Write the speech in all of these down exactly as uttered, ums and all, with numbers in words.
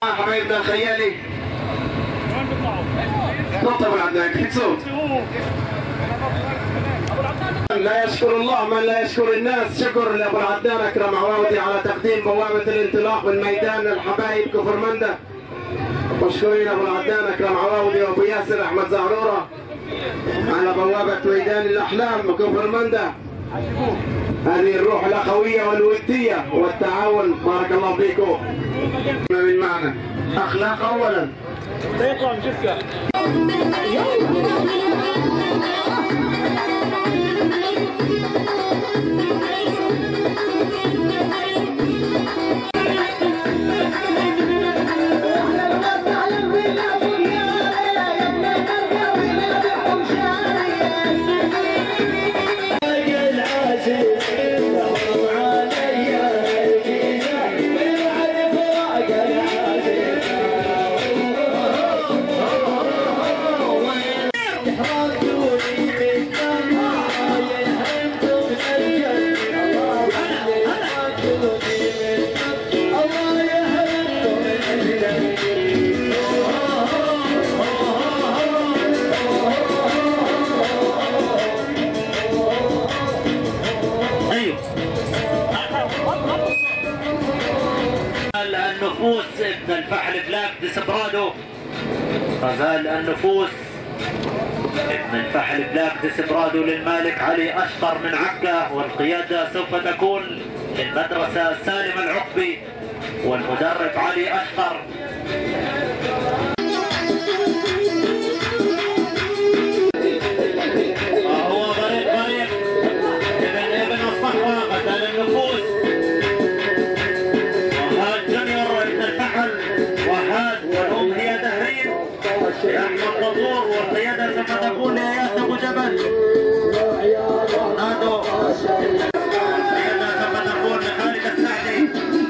حبايبنا الخيالي صوت ابو العدنان كيف صوت؟ لا يشكر الله من لا يشكر الناس. شكر لابو العدنان اكرم عواودي على تقديم بوابه الانطلاق من ميدان للحبايب كفر منده. مشكورين ابو العدنان اكرم عواودي وابو ياسر احمد زعروره على بوابه ميدان الاحلام كفر منده. هذه الروح الاخويه والوديه والتعاون، بارك الله فيكم. من معنى اخلاق اولا. النفوس ابن الفحل بلاك ديسبرادو. غزال النفوس ابن الفحل بلاك ديسبرادو للمالك علي اشقر من عكا، والقياده سوف تكون للمدرسه سالم العقبي والمدرب علي اشقر. هو بريق بريق ابن ابن الصخرة غزال النفوس. وهاد جونيور ابن الفحل. وهاد والام هي دهرين احمد طابور، والقياده سوف تكون لاياس ابو جبل. نادو القياده سوف تكون لخالد السعدي.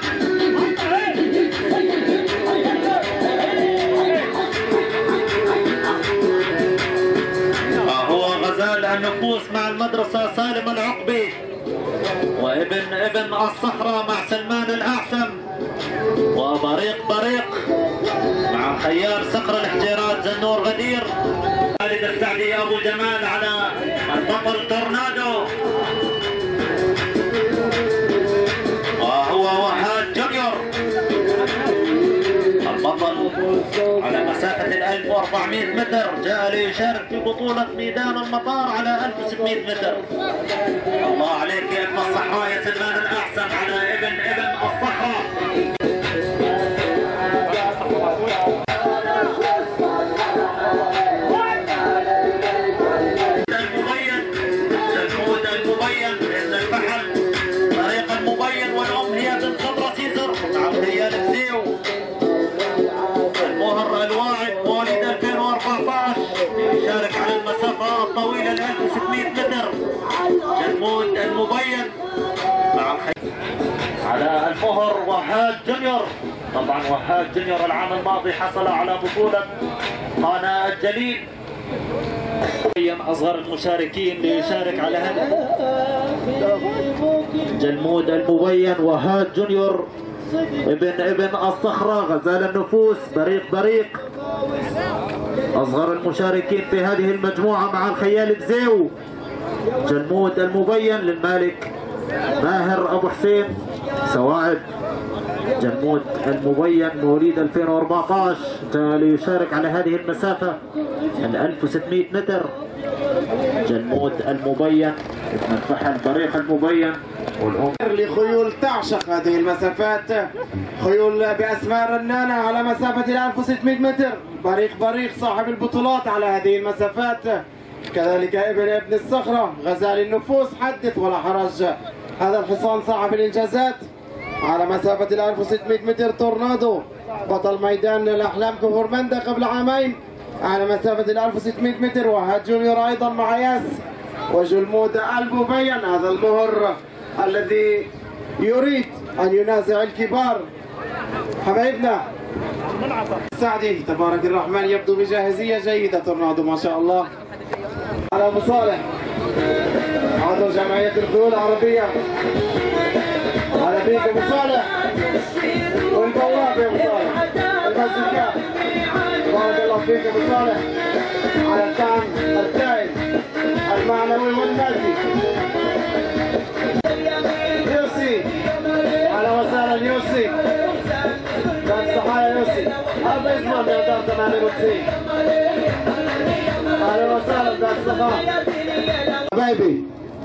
هو غزال النفوس مع المدرسه سالم العقبي، وابن ابن الصخرة مع سلمان الاعسم، وبريق بريق مع خيار صقر الحجيرات جونيور غدير. خالد السعدي ابو جمال على البطل تورنادو، وهو وهاد جونيور البطل على مسافة ال ألف وأربعمئة متر. جاء ليشارك في بطولة ميدان المطار على ألف وستمئة متر. الله عليك يا ابن الصحراء يا سلمان الأحسن على ابن ابن الصخرة. المبين جلمود المبين ابن الفحل طريق المبين، والأم هي بنت صدرة سيزر مع الخيال بزيو. المهر الواعد مواليد ألفين وأربعة عشر يشارك على المسافة الطويلة ل ألف وستمئة متر. جلمود المبين مع الخيال على المهر وهاد جونيور. طبعا وهاد جونيور العام الماضي حصل على بطولة قناة الجليل. اصغر المشاركين ليشارك على هذا جلمود المبين وهاد جونيور ابن ابن الصخرة غزال النفوس بريق بريق. اصغر المشاركين في هذه المجموعة مع الخيال بزيو. جلمود المبين للمالك ماهر ابو حسين سواعد. جلمود المبين مواليد ألفين وأربعة عشر جاء ليشارك على هذه المسافة ال ألف وستمئة متر. جلمود المبين ابن الفحل بريق المبين والأم لخيول تعشق هذه المسافات، خيول بأسماء رنانة على مسافة ال ألف وستمئة متر. بريق بريق صاحب البطولات على هذه المسافات، كذلك ابن ابن الصخرة غزال النفوس. حدث ولا حرج، هذا الحصان صاحب الإنجازات على مسافة ال ألف وستمئة متر. تورنادو بطل ميدان الأحلام كفر منده قبل عامين على مسافة ال ألف وستمئة متر. وهاد جونيور أيضا مع ياس. وجلمود المبين هذا المهر الذي يريد أن ينازع الكبار. حبايبنا السعدي تبارك الرحمن يبدو بجاهزية جيدة. تورنادو ما شاء الله على أبو صالح عضو جمعية الخيول العربية. على بيك أبو صالح والبواب يا أبو صالح. الزكاة. بارك الله فيك ابو صالح على الدعم الزائد المعنوي والمادي. يوسي اهلا وسهلا يوسي. كان صحايا يوسي هذا اسمه ميدان ثمانية وتسعين. اهلا وسهلا بالصحة حبايبي.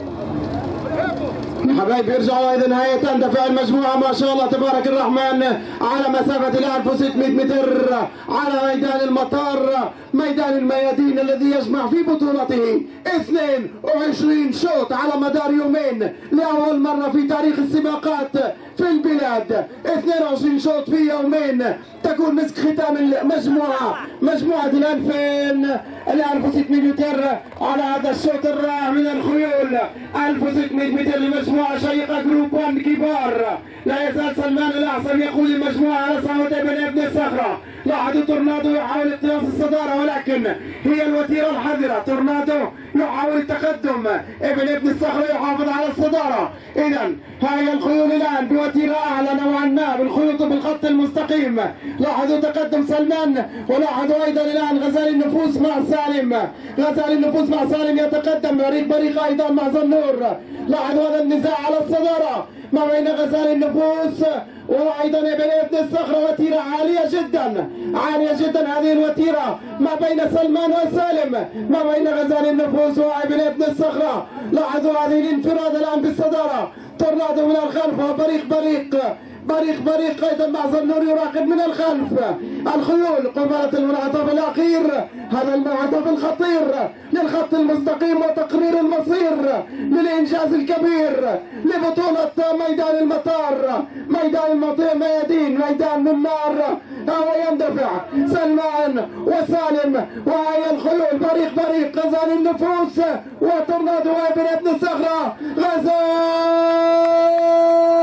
حبايبي يرجعوا اذا نهاية تندفع المجموعة ما شاء الله تبارك الرحمن على مسافة ألف وستمئة متر على ميدان المطار، ميدان الميادين الذي يجمع في بطولته اثنين وعشرين شوط على مدار يومين لأول مرة في تاريخ السباقات في البلاد. اثنين وعشرين شوط في يومين تكون مسك ختام المجموعة، مجموعة الألفين ألف وستمئة متر على هذا الشوط الرائع من الخيول. ألف وستمئة متر لمجموعة شيقة جروب واحد كبار. لا يزال سلمان الأعصم يقود المجموعة على صعود ابن ابن الصخرة. لاحظوا تورنادو يحاول اقتناص الصدارة ولكن هي الوتيرة الحذرة. تورنادو يحاول التقدم، ابن ابن الصخرة يحافظ على الصدارة. إذا هاي الخيول الآن بوتيرة أعلى نوعا ما بالخيوط بالخط المستقيم. لاحظوا تقدم سلمان ولاحظوا أيضا الآن غزال النفوس مع سالم. غزال النفوس مع سالم يتقدم بريق بريق أيضا مع زنور. لاحظوا هذا النزاع على الصدارة ما بين غزال النفوس وايضا ابن ابن الصخرة. وتيرة عالية جدا عالية جدا هذه الوتيرة ما بين سلمان وسالم، ما بين غزال النفوس وابن ابن الصخرة. لاحظوا هذه الانفراد الان بالصدارة. تورنادو من الخلف وبريق بريق بريق بريق ايضا مع زنور يراقب من الخلف. الخيول قبالة المنعطف الاخير، هذا المنعطف الخطير للخط المستقيم وتقرير المصير للانجاز الكبير لبطولة ميدان المطار، ميدان المطار ميادين ميدان من نار. هو يندفع سلمان وسالم وهي الخيول بريق بريق غزال النفوس وتورنادو وابن ابن الصخرة. غزال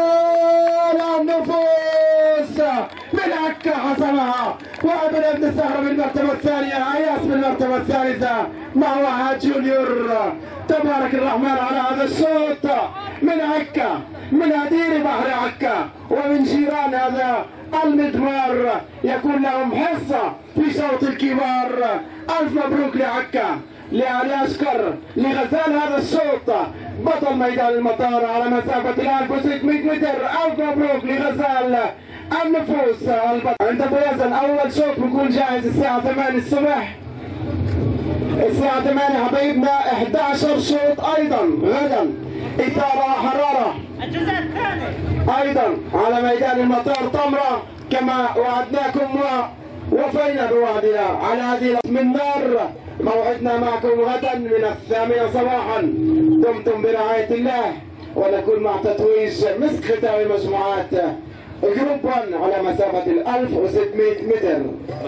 النفوس من عكا حسمها وابن ابن الصخرة بالمرتبة الثانية. عياس بالمرتبة الثالثة مع وهاد جونيور. تبارك الرحمن على هذا الشوط من عكا، من أدير بحر عكا ومن جيران هذا المدمار يكون لهم حصة في شوط الكبار. ألف مبروك لعكا لأشكر لغزال هذا الشوط بطل ميدان المطار على مسافة ألف وستمئة متر. ألف مبروك لغزال النفوس البطل. عند ابو يزن اول شوط بيكون جاهز الساعة ثمانية الصبح. الساعة ثمانية حبايبنا أحد عشر شوط ايضا غدا اثارة وحرارة. الجزء الثاني ايضا على ميدان المطار طمرة كما وعدناكم ووفينا بوعدنا على هذه من نار. موعدنا معكم غدا من الثامنة صباحا. دمتم برعاية الله ونكون مع تتويج مسك ختام المجموعات جروب واحد على مسافة ألف وستمئة متر.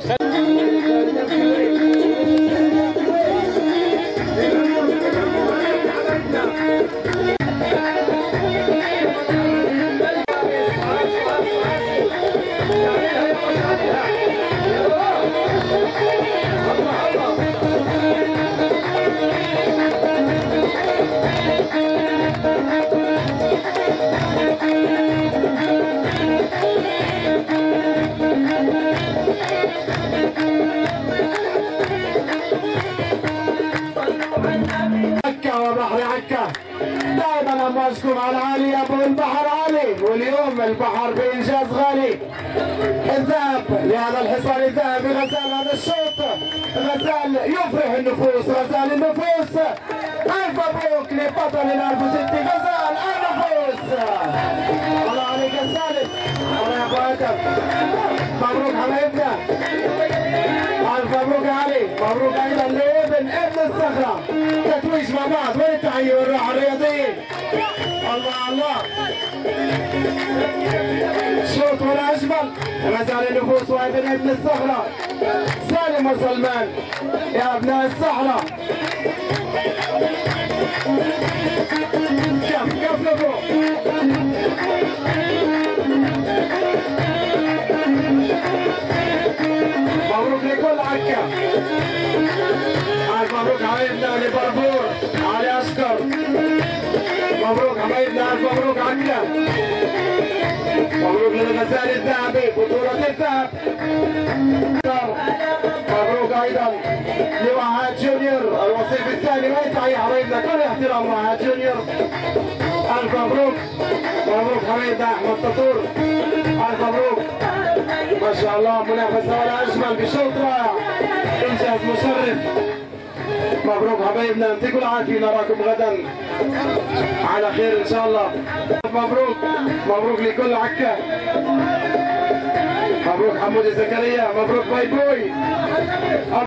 دائما امواجكم على عالي ابو البحر عالي، واليوم البحر بانجاز غالي. الذهب لهذا الحصان الذهبي غزال هذا الشوط. غزال يفرح النفوس، غزال النفوس. الف مبروك لبطل الألف وستين غزال النفوس. الله عليك يا سالم، الله يا ابو ادم. مبروك حبايبنا، الف مبروك يا علي. مبروك ايضا لابن ابن الصخرة. تتويج مع بعض والتحية والراحة الرياضيين. الله الله شوط ولا اجمل. غزال النفوس وابن ابن الصخرة. سالم وسلمان يا ابناء الصحراء. كف كف لفوق. مبروك لكل عكا. الف مبروك حبايبنا لبربور علي اشكر. مبروك حبايبنا، الف مبروك عكا. مبروك الغزال الذهبي بطولة الذهب. مبروك ايضا لوهاد جونيور الوصيف الثاني، ويدعي حبايبنا كل احترام وهاد جونيور. الف مبروك مبروك حبايبنا احمد ططور، الف مبروك ما شاء الله، منافسه ولا اجمل بشوط رائع، انجاز مشرف. مبروك حبايبنا، يعطيكم العافيه، نراكم غدا على خير ان شاء الله. مبروك مبروك لكل عكا، مبروك حمودي زكريا، مبروك باي بوي.